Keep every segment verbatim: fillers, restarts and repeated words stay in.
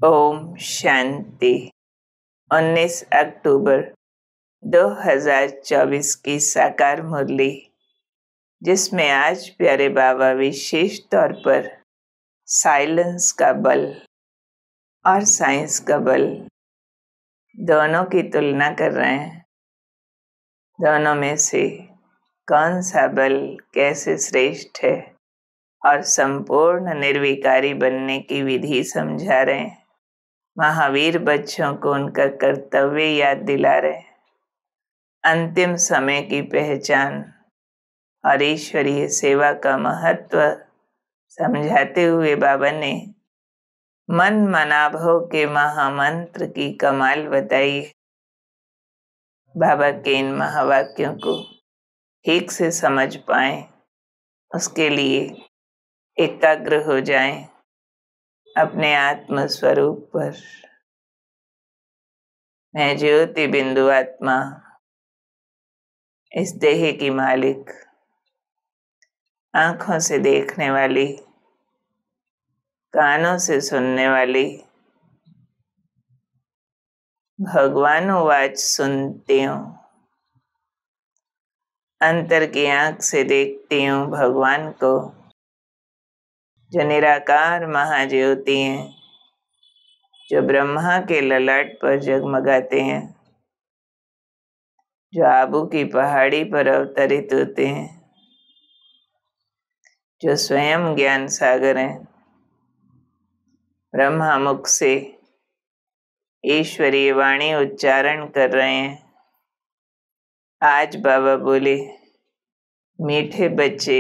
ओम शांति। उन्नीस अक्टूबर दो हज़ार चौबीस की साकार मुरली, जिसमें आज प्यारे बाबा विशेष तौर पर साइलेंस का बल और साइंस का बल दोनों की तुलना कर रहे हैं। दोनों में से कौन सा बल कैसे श्रेष्ठ है और संपूर्ण निर्विकारी बनने की विधि समझा रहे हैं। महावीर बच्चों को उनका कर्तव्य याद दिला रहे हैं, अंतिम समय की पहचान और ईश्वरीय सेवा का महत्व समझाते हुए बाबा ने मन मनाभव के महामंत्र की कमाल बताई। बाबा के इन महावाक्यों को ठीक से समझ पाएं, उसके लिए एकाग्र हो जाएं अपने आत्म स्वरूप पर। मैं ज्योति बिंदु आत्मा, इस देह की मालिक, आंखों से देखने वाली, कानों से सुनने वाली, भगवानुवाच सुनती हूँ, अंतर की आंख से देखती हूँ भगवान को, जो निराकार महाज्योति हैं, जो ब्रह्मा के ललाट पर जगमगाते हैं, जो आबू की पहाड़ी पर अवतरित होते हैं, जो स्वयं ज्ञान सागर हैं। ब्रह्मा मुख से ईश्वरीय वाणी उच्चारण कर रहे हैं। आज बाबा बोले, मीठे बच्चे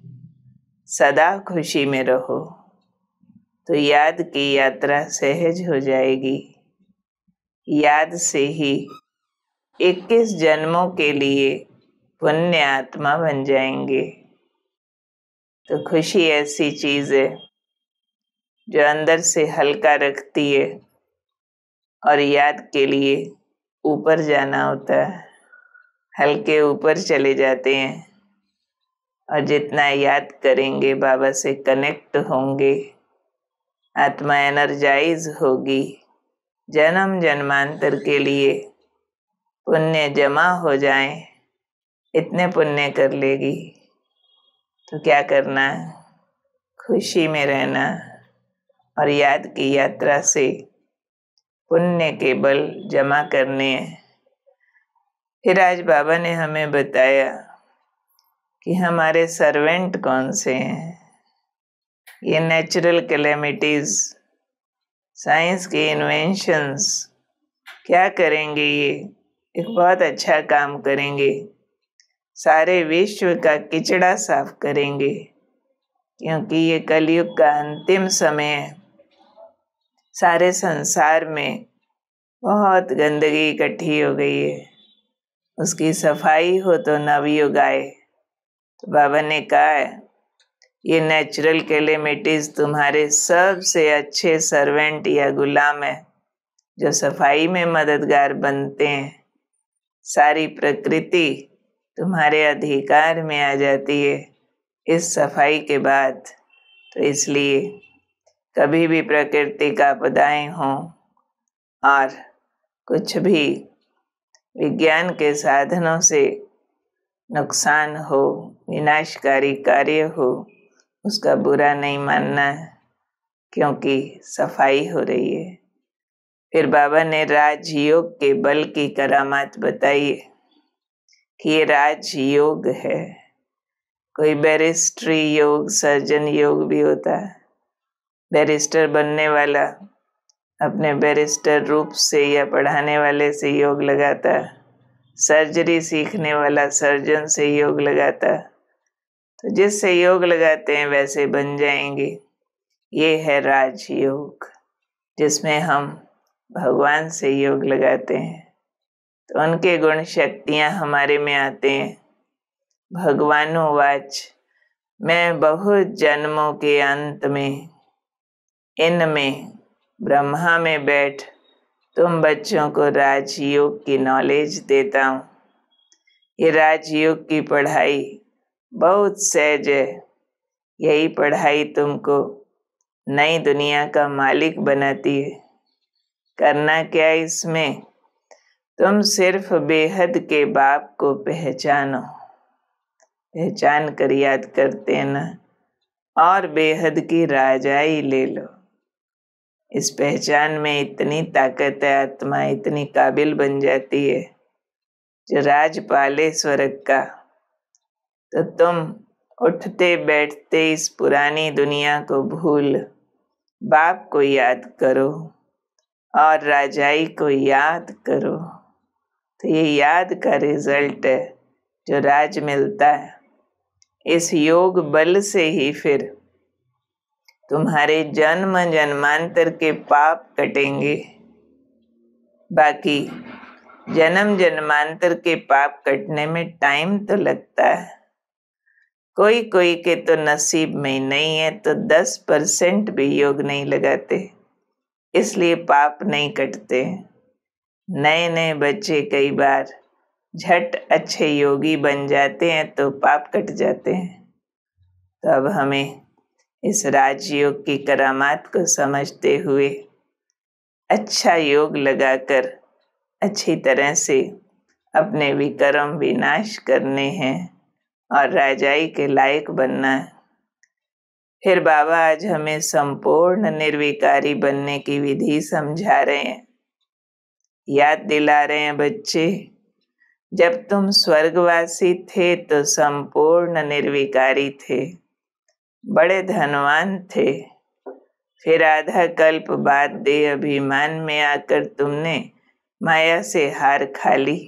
सदा खुशी में रहो, तो याद की यात्रा सहज हो जाएगी। याद से ही इक्कीस जन्मों के लिए पुण्य आत्मा बन जाएंगे। तो खुशी ऐसी चीज है जो अंदर से हल्का रखती है, और याद के लिए ऊपर जाना होता है। हल्के ऊपर चले जाते हैं, और जितना याद करेंगे बाबा से कनेक्ट होंगे, आत्मा एनर्जाइज होगी। जन्म जन्मांतर के लिए पुण्य जमा हो जाएं, इतने पुण्य कर लेगी। तो क्या करना, खुशी में रहना और याद की यात्रा से पुण्य के बल जमा करने हैं। फिर आज बाबा ने हमें बताया कि हमारे सर्वेंट कौन से हैं। ये नेचुरल कैलेमिटीज, साइंस के इन्वेंशंस क्या करेंगे? ये एक बहुत अच्छा काम करेंगे, सारे विश्व का किचड़ा साफ करेंगे, क्योंकि ये कलयुग का अंतिम समय है। सारे संसार में बहुत गंदगी इकट्ठी हो गई है, उसकी सफाई हो तो नवयुग आए। तो बाबा ने कहा है, ये नेचुरल कैलेमिटीज तुम्हारे सबसे अच्छे सर्वेंट या गुलाम है, जो सफाई में मददगार बनते हैं। सारी प्रकृति तुम्हारे अधिकार में आ जाती है इस सफाई के बाद। तो इसलिए कभी भी प्रकृति का आपदाएं हों और कुछ भी विज्ञान के साधनों से नुकसान हो, विनाशकारी कार्य हो, उसका बुरा नहीं मानना, क्योंकि सफाई हो रही है। फिर बाबा ने राजयोग के बल की करामात बताई कि ये राजयोग है। कोई बैरिस्ट्री योग, सर्जन योग भी होता है। बैरिस्टर बनने वाला अपने बैरिस्टर रूप से या पढ़ाने वाले से योग लगाता है, सर्जरी सीखने वाला सर्जन से योग लगाता है। तो जिससे योग लगाते हैं वैसे बन जाएंगे। ये है राजयोग, जिसमें हम भगवान से योग लगाते हैं, तो उनके गुण शक्तियाँ हमारे में आते हैं। भगवानुवाच, मैं बहुत जन्मों के अंत में इनमें ब्रह्मा में बैठ तुम बच्चों को राजयोग की नॉलेज देता हूँ। ये राजयोग की पढ़ाई बहुत सहज है। यही पढ़ाई तुमको नई दुनिया का मालिक बनाती है। करना क्या इसमें, तुम सिर्फ बेहद के बाप को पहचानो, पहचान कर याद करते न, और बेहद की राजाई ले लो। इस पहचान में इतनी ताकत है, आत्मा इतनी काबिल बन जाती है जो राज पाले स्वर्ग का। तो तुम उठते बैठते इस पुरानी दुनिया को भूल बाप को याद करो और राजाई को याद करो। तो ये याद का रिजल्ट है जो राज मिलता है। इस योग बल से ही फिर तुम्हारे जन्म जन्मांतर के पाप कटेंगे। बाकी जन्म जन्मांतर के पाप कटने में टाइम तो लगता है, कोई कोई के तो नसीब में नहीं है, तो दस परसेंट भी योग नहीं लगाते, इसलिए पाप नहीं कटते। नए नए बच्चे कई बार झट अच्छे योगी बन जाते हैं तो पाप कट जाते हैं। तो अब हमें इस राजयोग की करामात को समझते हुए अच्छा योग लगाकर अच्छी तरह से अपने विकर्म विनाश करने हैं और राजाई के लायक बनना है। फिर बाबा आज हमें संपूर्ण निर्विकारी बनने की विधि समझा रहे हैं, याद दिला रहे हैं बच्चे, जब तुम स्वर्गवासी थे तो संपूर्ण निर्विकारी थे, बड़े धनवान थे। फिर आधा कल्प बाद देह अभिमान में आकर तुमने माया से हार खा ली।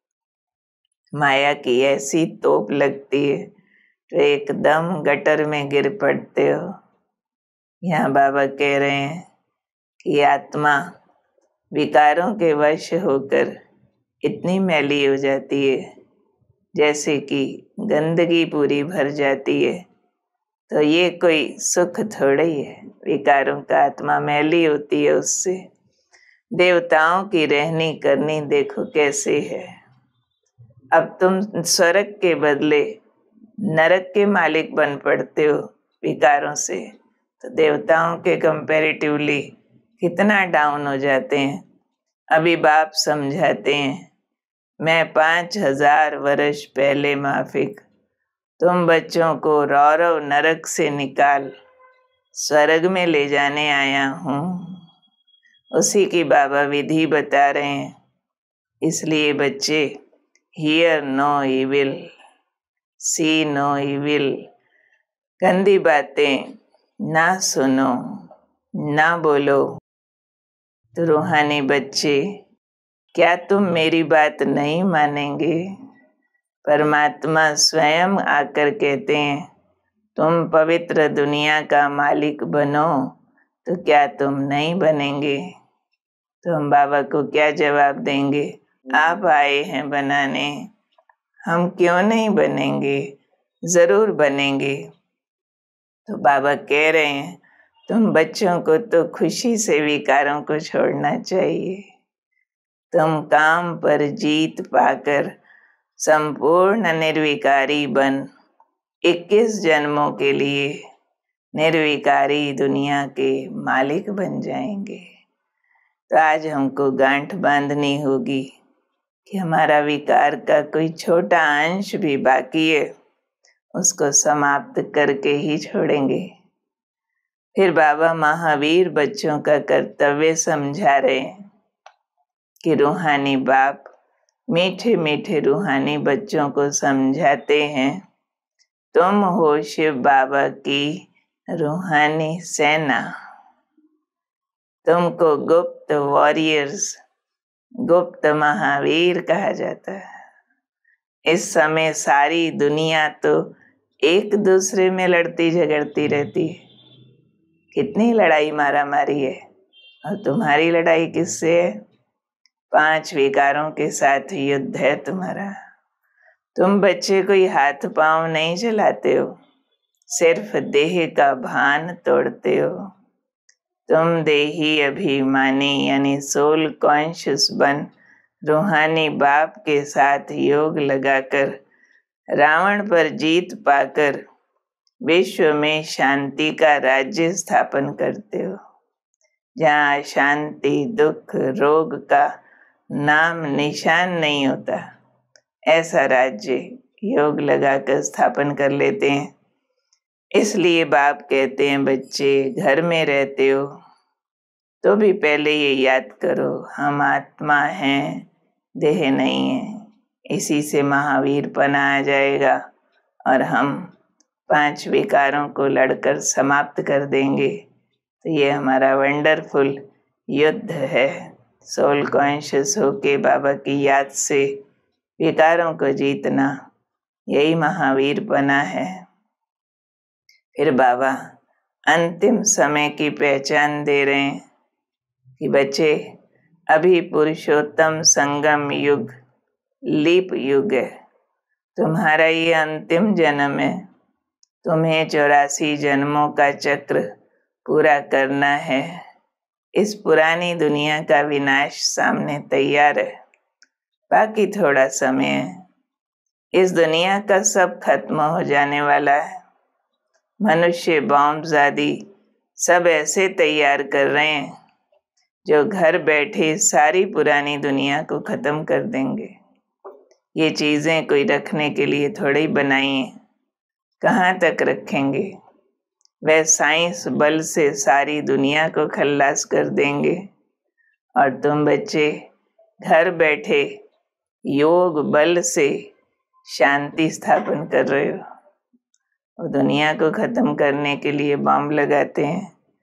माया की ऐसी तोप लगती है तो एकदम गटर में गिर पड़ते हो। यहाँ बाबा कह रहे हैं कि आत्मा विकारों के वश होकर इतनी मैली हो जाती है जैसे कि गंदगी पूरी भर जाती है। तो ये कोई सुख थोड़ा ही है, विकारों का आत्मा मैली होती है उससे। देवताओं की रहनी करनी देखो कैसे है। अब तुम स्वर्ग के बदले नरक के मालिक बन पड़ते हो विकारों से, तो देवताओं के कंपैरेटिवली कितना डाउन हो जाते हैं। अभी बाप समझाते हैं, मैं पाँच हजार वर्ष पहले माफिक तुम बच्चों को रौरव नरक से निकाल स्वर्ग में ले जाने आया हूँ। उसी की बाबा विधि बता रहे हैं। इसलिए बच्चे hear no evil, see no evil, गंदी बातें ना सुनो ना बोलो। तो रूहानी बच्चे, क्या तुम मेरी बात नहीं मानेंगे? परमात्मा स्वयं आकर कहते हैं तुम पवित्र दुनिया का मालिक बनो, तो क्या तुम नहीं बनेंगे? तो हम बाबा को क्या जवाब देंगे? आप आए हैं बनाने, हम क्यों नहीं बनेंगे, जरूर बनेंगे। तो बाबा कह रहे हैं तुम बच्चों को तो खुशी से विकारों को छोड़ना चाहिए। तुम काम पर जीत पाकर संपूर्ण निर्विकारी बन इक्कीस जन्मों के लिए निर्विकारी दुनिया के मालिक बन जाएंगे। तो आज हमको गांठ बांधनी होगी कि हमारा विकार का कोई छोटा अंश भी बाकी है, उसको समाप्त करके ही छोड़ेंगे। फिर बाबा महावीर बच्चों का कर्तव्य समझा रहे हैं कि रूहानी बाप मीठे मीठे रूहानी बच्चों को समझाते हैं, तुम हो शिव बाबा की रूहानी सेना। तुमको गुप्त वॉरियर्स, गुप्त महावीर कहा जाता है। इस समय सारी दुनिया तो एक दूसरे में लड़ती झगड़ती रहती है, कितनी लड़ाई मारा मारी है, और तुम्हारी लड़ाई किससे है? पांच विकारों के साथ युद्ध है तुम्हारा। तुम बच्चे कोई हाथ पांव नहीं चलाते हो, सिर्फ देह का भान तोड़ते हो। तुम देही अभिमानी यानी सोल कॉन्शियस बन रूहानी बाप के साथ योग लगाकर रावण पर जीत पाकर विश्व में शांति का राज्य स्थापन करते हो। जहाँ अशांति, दुख, रोग का नाम निशान नहीं होता, ऐसा राज्य योग लगाकर स्थापन कर लेते हैं। इसलिए बाप कहते हैं, बच्चे घर में रहते हो तो भी पहले ये याद करो, हम आत्मा हैं, देह नहीं है। इसी से महावीरपना आ जाएगा और हम पांच विकारों को लड़कर समाप्त कर देंगे। तो ये हमारा वंडरफुल युद्ध है। सोल कॉन्शियस होके बाबा की याद से विकारों को जीतना, यही महावीरपना है। फिर बाबा अंतिम समय की पहचान दे रहे हैं कि बच्चे, अभी पुरुषोत्तम संगम युग, लीप युग है। तुम्हारा ये अंतिम जन्म है। तुम्हें चौरासी जन्मों का चक्र पूरा करना है। इस पुरानी दुनिया का विनाश सामने तैयार है। बाकी थोड़ा समय है। इस दुनिया का सब खत्म हो जाने वाला है। मनुष्य बॉम्ब्स आदि सब ऐसे तैयार कर रहे हैं जो घर बैठे सारी पुरानी दुनिया को खत्म कर देंगे। ये चीज़ें कोई रखने के लिए थोड़ी बनाई हैं, कहाँ तक रखेंगे। वह साइंस बल से सारी दुनिया को खल्लास कर देंगे और तुम बच्चे घर बैठे योग बल से शांति स्थापन कर रहे हो। और दुनिया को ख़त्म करने के लिए बम लगाते हैं।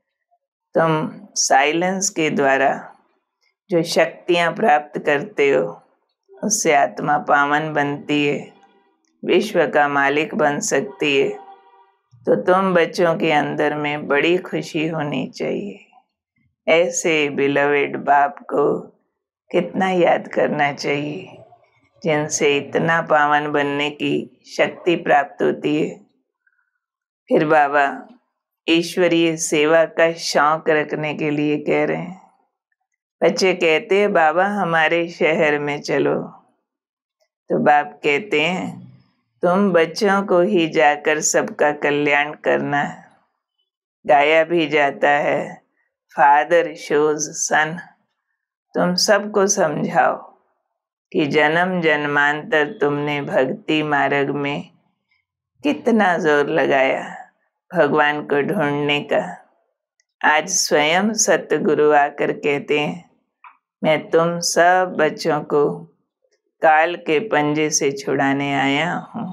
तुम साइलेंस के द्वारा जो शक्तियाँ प्राप्त करते हो, उससे आत्मा पावन बनती है, विश्व का मालिक बन सकती है। तो तुम बच्चों के अंदर में बड़ी खुशी होनी चाहिए। ऐसे बिलवेड बाप को कितना याद करना चाहिए, जिनसे इतना पावन बनने की शक्ति प्राप्त होती है। फिर बाबा ईश्वरीय सेवा का शौक रखने के लिए कह रहे हैं। बच्चे कहते हैं, बाबा हमारे शहर में चलो। तो बाप कहते हैं, तुम बच्चों को ही जाकर सबका कल्याण करना है। गाया भी जाता है, फादर शोज सन। तुम सबको समझाओ कि जन्म जन्मांतर तुमने भक्ति मार्ग में कितना जोर लगाया भगवान को ढूंढने का। आज स्वयं सतगुरु आकर कहते हैं, मैं तुम सब बच्चों को काल के पंजे से छुड़ाने आया हूँ।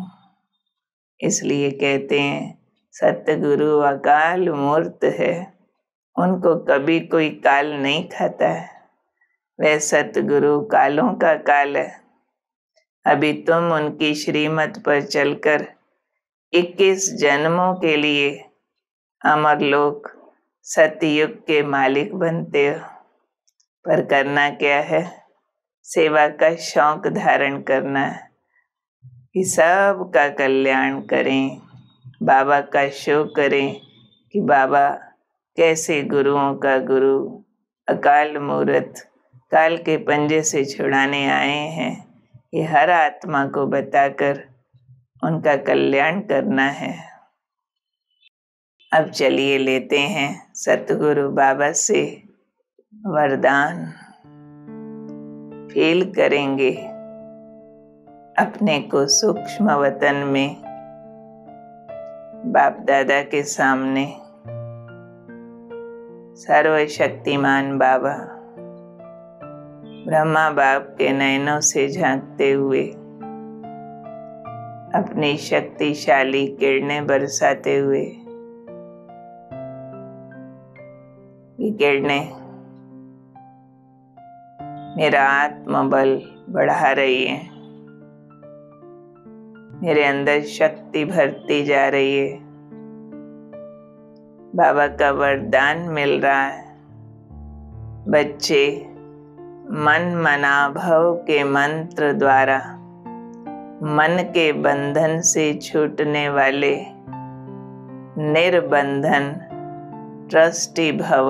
इसलिए कहते हैं, सतगुरु अकाल मूर्त है, उनको कभी कोई काल नहीं खाता है। वह सतगुरु कालों का काल है। अभी तुम उनकी श्रीमत पर चलकर इक्कीस जन्मों के लिए अमरलोक सतयुग के मालिक बनते हो। पर करना क्या है? सेवा का शौक धारण करना है कि सब का कल्याण करें, बाबा का शो करें कि बाबा कैसे गुरुओं का गुरु, अकाल मूर्त, काल के पंजे से छुड़ाने आए हैं। ये हर आत्मा को बताकर उनका कल्याण करना है। अब चलिए लेते हैं सतगुरु बाबा से वरदान। फील करेंगे अपने को सूक्ष्म वतन में बाप दादा के सामने। सर्वशक्तिमान बाबा ब्रह्मा बाप के नयनों से झांकते हुए अपनी शक्तिशाली किरणें बरसाते हुए, ये किरणें मेरा आत्मबल बढ़ा रही है, मेरे अंदर शक्ति भरती जा रही है। बाबा का वरदान मिल रहा है। बच्चे मन मनाभव के मंत्र द्वारा मन के बंधन से छूटने वाले निर्बंधन ट्रस्टी भव।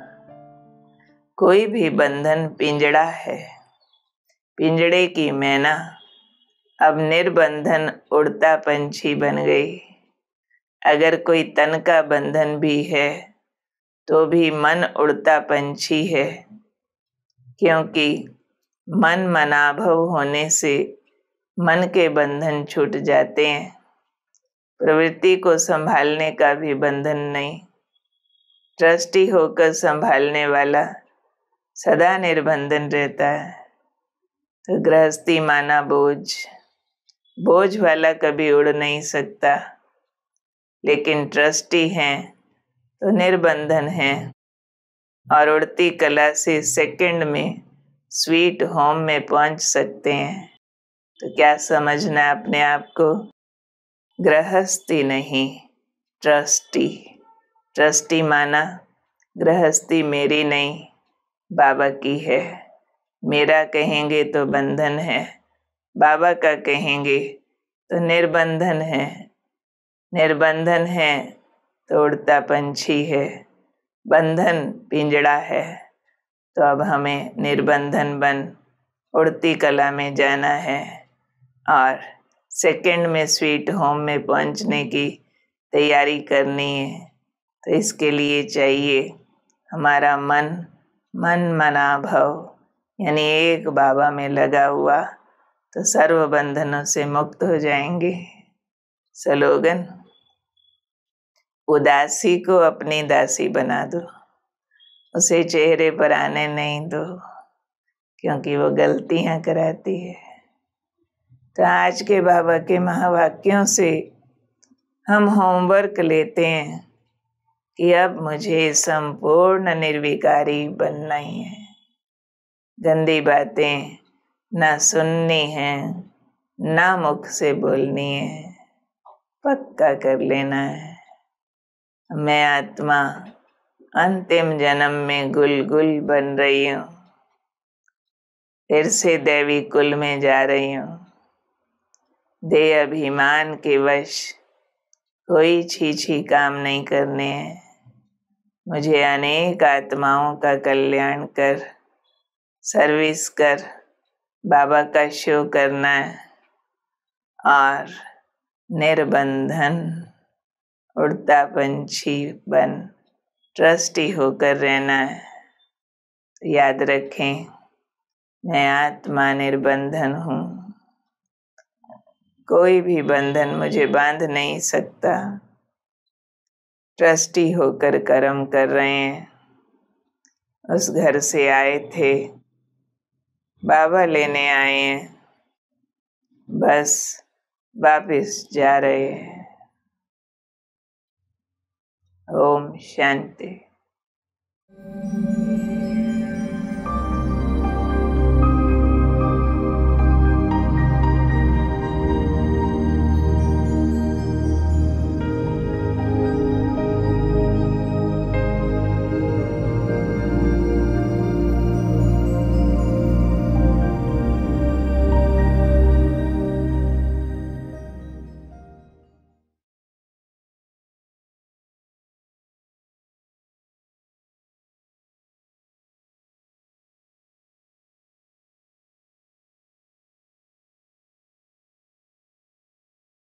कोई भी बंधन पिंजड़ा है, पिंजड़े की मैना अब निर्बंधन उड़ता पंछी बन गई। अगर कोई तन का बंधन भी है तो भी मन उड़ता पंछी है, क्योंकि मन मनाभव होने से मन के बंधन छूट जाते हैं। प्रवृत्ति को संभालने का भी बंधन नहीं। ट्रस्टी होकर संभालने वाला सदा निर्बंधन रहता है। तो गृहस्थी माना बोझ, बोझ वाला कभी उड़ नहीं सकता, लेकिन ट्रस्टी हैं तो निर्बंधन है और उड़ती कला से सेकंड में स्वीट होम में पहुंच सकते हैं। तो क्या समझना अपने आप को? गृहस्थी नहीं, ट्रस्टी। ट्रस्टी माना गृहस्थी मेरी नहीं, बाबा की है। मेरा कहेंगे तो बंधन है, बाबा का कहेंगे तो निर्बंधन है। निर्बंधन है तो उड़ता पंछी है, बंधन पिंजड़ा है। तो अब हमें निर्बंधन बन उड़ती कला में जाना है और सेकंड में स्वीट होम में पहुंचने की तैयारी करनी है। तो इसके लिए चाहिए हमारा मन मन मना भव, यानी एक बाबा में लगा हुआ, तो सर्व बंधनों से मुक्त हो जाएंगे। स्लोगन: उदासी को अपनी दासी बना दो, उसे चेहरे पर आने नहीं दो, क्योंकि वो गलतियां कराती है। तो आज के बाबा के महावाक्यों से हम होमवर्क लेते हैं कि अब मुझे संपूर्ण निर्विकारी बनना ही है। गंदी बातें ना सुननी है, ना मुख से बोलनी है, पक्का कर लेना है। मैं आत्मा अंतिम जन्म में गुल गुल बन रही हूँ, फिर से दैवी कुल में जा रही हूँ। दे अभिमान के वश कोई छी छी काम नहीं करने हैं। मुझे अनेक आत्माओं का कल्याण कर, सर्विस कर, बाबा का शो करना है और निर्बंधन उड़ता पंछी बन ट्रस्टी होकर रहना है। तो याद रखें, मैं आत्मा निर्बंधन हूँ, कोई भी बंधन मुझे बांध नहीं सकता। ट्रस्टी होकर कर्म कर रहे हैं। उस घर से आए थे, बाबा लेने आए हैं, बस वापिस जा रहे हैं। ओम शांति।